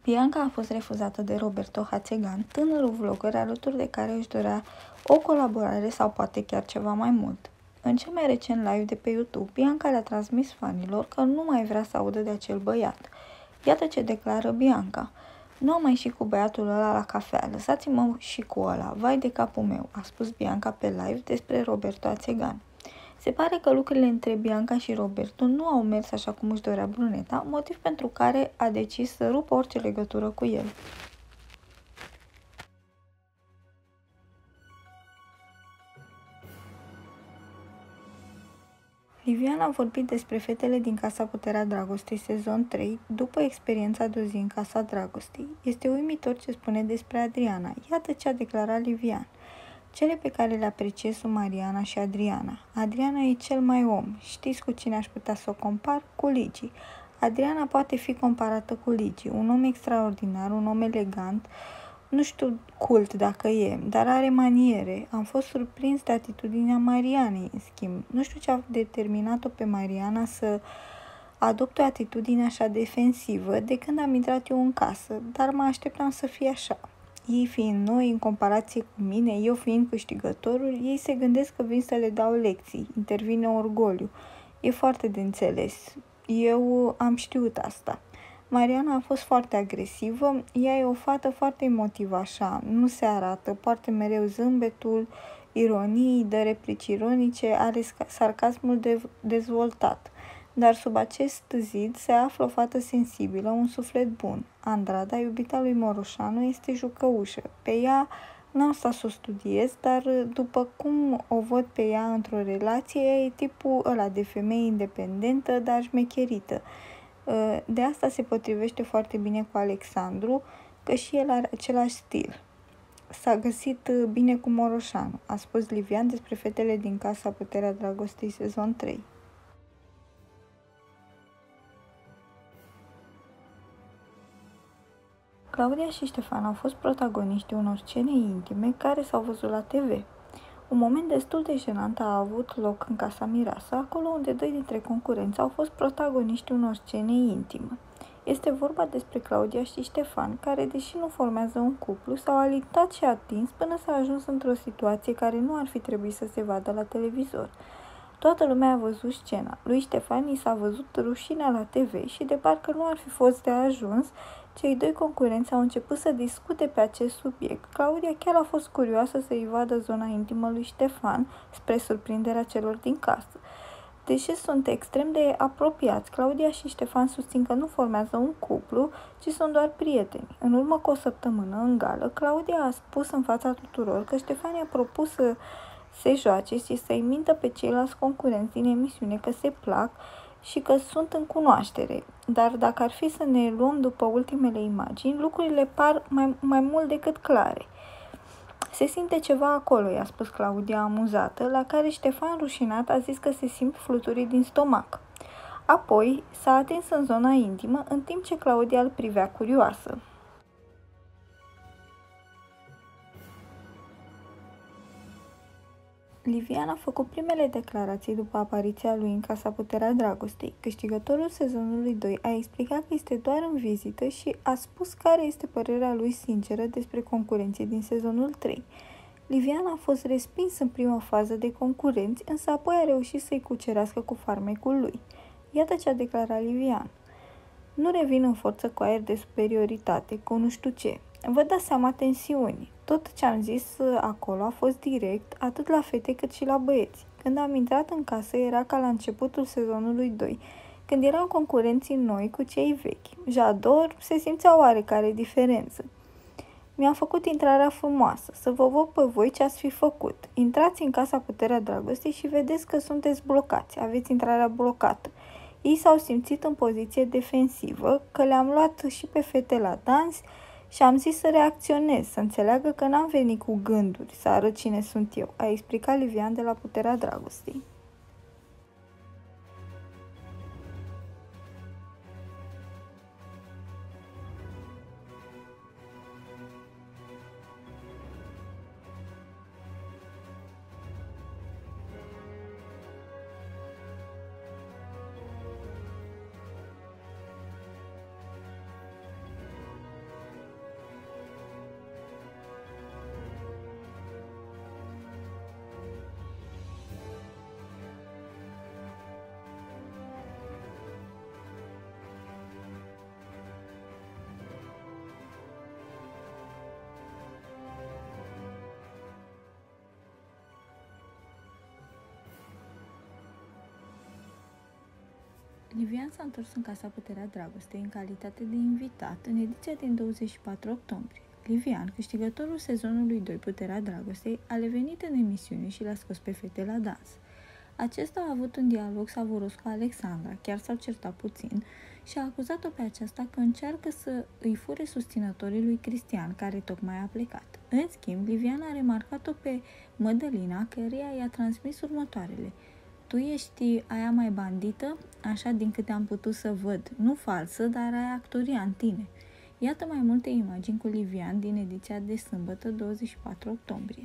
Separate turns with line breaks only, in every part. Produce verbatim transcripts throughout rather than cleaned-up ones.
Bianca a fost refuzată de Roberto Hațegan, tânărul vlogger alături de care își dorea o colaborare sau poate chiar ceva mai mult. În cel mai recent live de pe YouTube, Bianca le-a transmis fanilor că nu mai vrea să audă de acel băiat. Iată ce declară Bianca. Nu am mai ieșit cu băiatul ăla la cafea, lăsați-mă și cu ăla, vai de capul meu, a spus Bianca pe live despre Roberto Hațegan. Se pare că lucrurile între Bianca și Roberto nu au mers așa cum își dorea bruneta, motiv pentru care a decis să rupă orice legătură cu el. Liviana a vorbit despre fetele din Casa Puterea Dragostei sezon trei, după experiența de o zi în Casa Dragostei. Este uimitor ce spune despre Adriana. Iată ce a declarat Livian. Cele pe care le apreciez sunt Mariana și Adriana. Adriana e cel mai om. Știți cu cine aș putea să o compar? Cu Ligi. Adriana poate fi comparată cu Ligi. Un om extraordinar, un om elegant, nu știu cult dacă e, dar are maniere. Am fost surprins de atitudinea Marianei, în schimb. Nu știu ce a determinat-o pe Mariana să adopte o atitudine așa defensivă de când am intrat eu în casă, dar mă așteptam să fie așa. Ei fiind noi, în comparație cu mine, eu fiind câștigătorul, ei se gândesc că vin să le dau lecții, intervine orgoliu. E foarte de înțeles. Eu am știut asta. Mariana a fost foarte agresivă, ea e o fată foarte emotivă așa, nu se arată, poartă mereu zâmbetul, ironii, dă replici ironice, are sarcasmul de- dezvoltat. Dar sub acest zid se află o fată sensibilă, un suflet bun. Andrada, iubita lui Moroșanu, este jucăușă. Pe ea n-am stat să o studiez, dar după cum o văd pe ea într-o relație, ea e tipul ăla de femeie independentă, dar șmecherită. De asta se potrivește foarte bine cu Alexandru, că și el are același stil. S-a găsit bine cu Moroșanu, a spus Livian despre fetele din Casa Puterea Dragostei sezon trei. Claudia și Ștefan au fost protagoniștii unor scene intime care s-au văzut la T V. Un moment destul de jenant a avut loc în Casa Mireasă, acolo unde doi dintre concurenți au fost protagoniștii unor scene intime. Este vorba despre Claudia și Ștefan, care, deși nu formează un cuplu, s-au alintat și atins până s-a ajuns într-o situație care nu ar fi trebuit să se vadă la televizor. Toată lumea a văzut scena. Lui Ștefan i s-a văzut rușinea la T V și de parcă nu ar fi fost de ajuns, cei doi concurenți au început să discute pe acest subiect. Claudia chiar a fost curioasă să-i vadă zona intimă lui Ștefan, spre surprinderea celor din casă. Deși sunt extrem de apropiați, Claudia și Ștefan susțin că nu formează un cuplu, ci sunt doar prieteni. În urmă cu o săptămână, în gală, Claudia a spus în fața tuturor că Ștefan i-a propus să se joace și să-i mintă pe ceilalți concurenți din emisiune că se plac și că sunt în cunoaștere. Dar dacă ar fi să ne luăm după ultimele imagini, lucrurile par mai, mai mult decât clare. Se simte ceva acolo, i-a spus Claudia amuzată, la care Ștefan rușinat a zis că se simt fluturii din stomac. Apoi s-a atins în zona intimă, în timp ce Claudia îl privea curioasă. Livian a făcut primele declarații după apariția lui în Casa Puterea Dragostei. Câștigătorul sezonului doi a explicat că este doar în vizită și a spus care este părerea lui sinceră despre concurenții din sezonul trei. Livian a fost respins în prima fază de concurenți, însă apoi a reușit să-i cucerească cu farmecul lui. Iată ce a declarat Livian. Nu revin în forță cu aer de superioritate, cu nu știu ce. Vă dați seama tensiunii. Tot ce am zis acolo a fost direct, atât la fete cât și la băieți. Când am intrat în casă era ca la începutul sezonului doi, când erau concurenții noi cu cei vechi. Jador, se simțea oarecare diferență. Mi-a făcut intrarea frumoasă, să vă văd pe voi ce ați fi făcut. Intrați în Casa Puterea Dragostei și vedeți că sunteți blocați, aveți intrarea blocată. Ei s-au simțit în poziție defensivă, că le-am luat și pe fete la dans și am zis să reacționez, să înțeleagă că n-am venit cu gânduri, să arăt cine sunt eu, a explicat Livian de la Puterea Dragostei. Livian s-a întors în Casa Puterea Dragostei în calitate de invitat în ediția din douăzeci și patru octombrie. Livian, câștigătorul sezonului doi Puterea Dragostei, a revenit în emisiune și l-a scos pe fete la dans. Acesta a avut un dialog savuros cu Alexandra, chiar s-au certat puțin, și a acuzat-o pe aceasta că încearcă să îi fure susținătorii lui Cristian, care tocmai a plecat. În schimb, Livian a remarcat-o pe Mădălina, căreia i-a transmis următoarele: "Tu ești aia mai bandită, așa din câte am putut să văd, nu falsă, dar ai actoria în tine." Iată mai multe imagini cu Livian din ediția de sâmbătă, douăzeci și patru octombrie.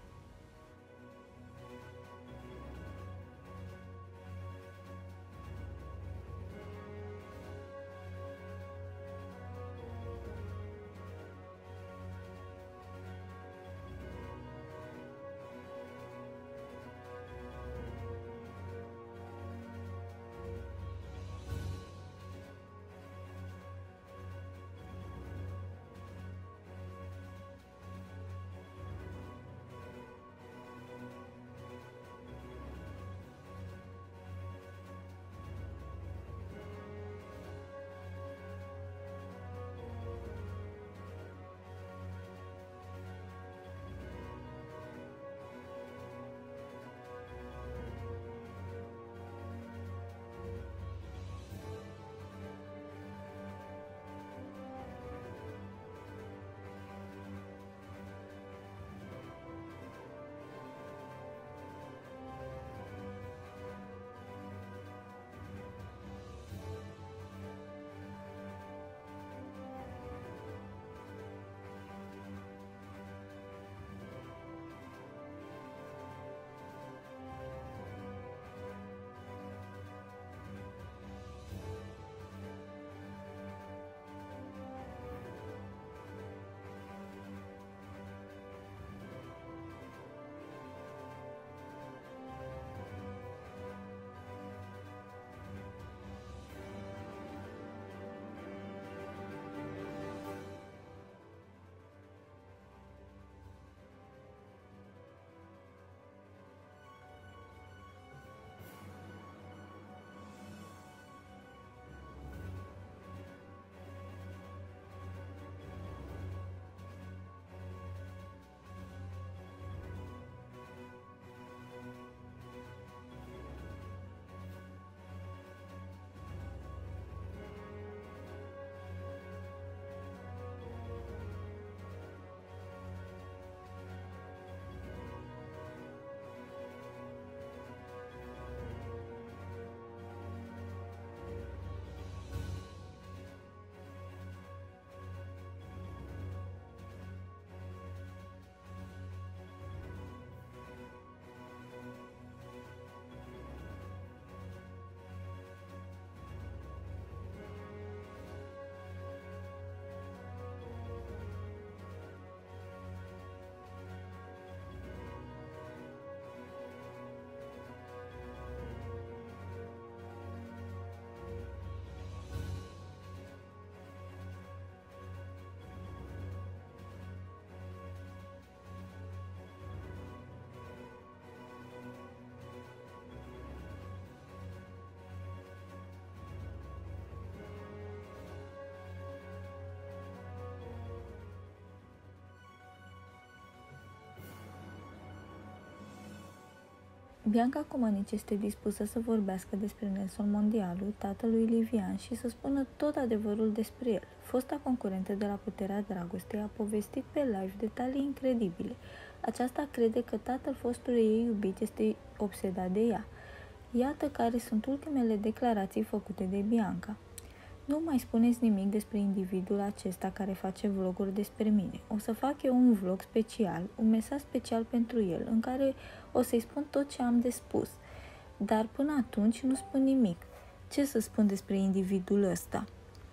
Bianca Comănici este dispusă să vorbească despre Nelson Mondialu, tatălui Livian, și să spună tot adevărul despre el. Fosta concurentă de la Puterea Dragostei a povestit pe live detalii incredibile. Aceasta crede că tatăl fostului ei iubit este obsedat de ea. Iată care sunt ultimele declarații făcute de Bianca. "Nu mai spuneți nimic despre individul acesta care face vloguri despre mine. O să fac eu un vlog special, un mesaj special pentru el, în care o să-i spun tot ce am de spus. Dar până atunci nu spun nimic. Ce să spun despre individul ăsta?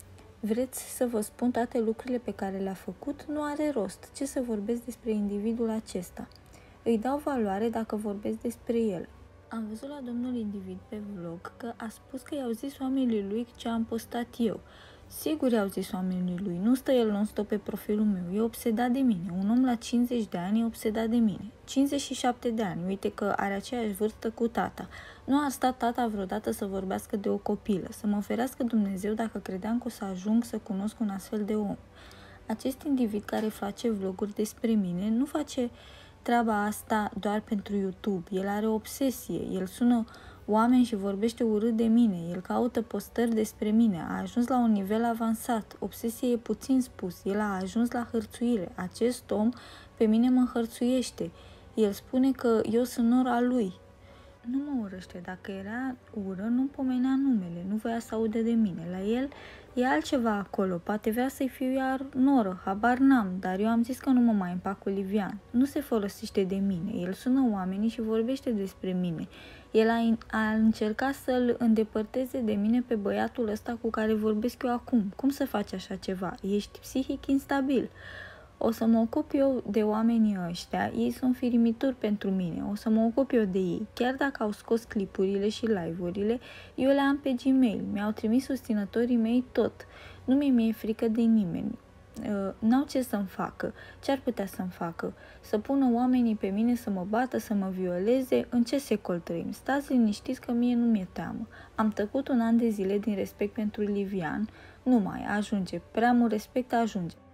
Vreți să vă spun toate lucrurile pe care le-a făcut? Nu are rost. Ce să vorbesc despre individul acesta? Îi dau valoare dacă vorbesc despre el. Am văzut la domnul individ pe vlog că a spus că i-au zis oamenii lui ce am postat eu. Sigur, i-au zis oamenii lui, nu stă el non-stop pe profilul meu, e obsedat de mine. Un om la cincizeci de ani e obsedat de mine. cincizeci și șapte de ani, uite că are aceeași vârstă cu tata. Nu a stat tata vreodată să vorbească de o copilă, să mă ferească Dumnezeu dacă credeam că o să ajung să cunosc un astfel de om. Acest individ care face vloguri despre mine nu face treaba asta doar pentru YouTube. El are o obsesie, el sună oameni și vorbește urât de mine, el caută postări despre mine, a ajuns la un nivel avansat, obsesie e puțin spus, el a ajuns la hărțuire, acest om pe mine mă hărțuiește, el spune că eu sunt nora lui. Nu mă urăște, dacă era ură, nu-mi pomenea numele, nu voia să audă de mine, la el e altceva acolo, poate vrea să-i fiu iar noră, habar n-am, dar eu am zis că nu mă mai împac cu Livian, nu se folosește de mine, el sună oamenii și vorbește despre mine. El a, a încercat să-l îndepărteze de mine pe băiatul ăsta cu care vorbesc eu acum. Cum să faci așa ceva? Ești psihic instabil. O să mă ocup eu de oamenii ăștia, ei sunt firimituri pentru mine, o să mă ocup eu de ei. Chiar dacă au scos clipurile și live-urile, eu le am pe Gmail, mi-au trimis susținătorii mei tot. Nu mi-e mie frică de nimeni. Uh, n-au ce să-mi facă. Ce-ar putea să-mi facă? Să pună oamenii pe mine să mă bată, să mă violeze? În ce secol trăim? Stați liniștiți că mie nu mi-e teamă. Am tăcut un an de zile din respect pentru Livian. Nu mai ajunge. Prea mult respect ajunge.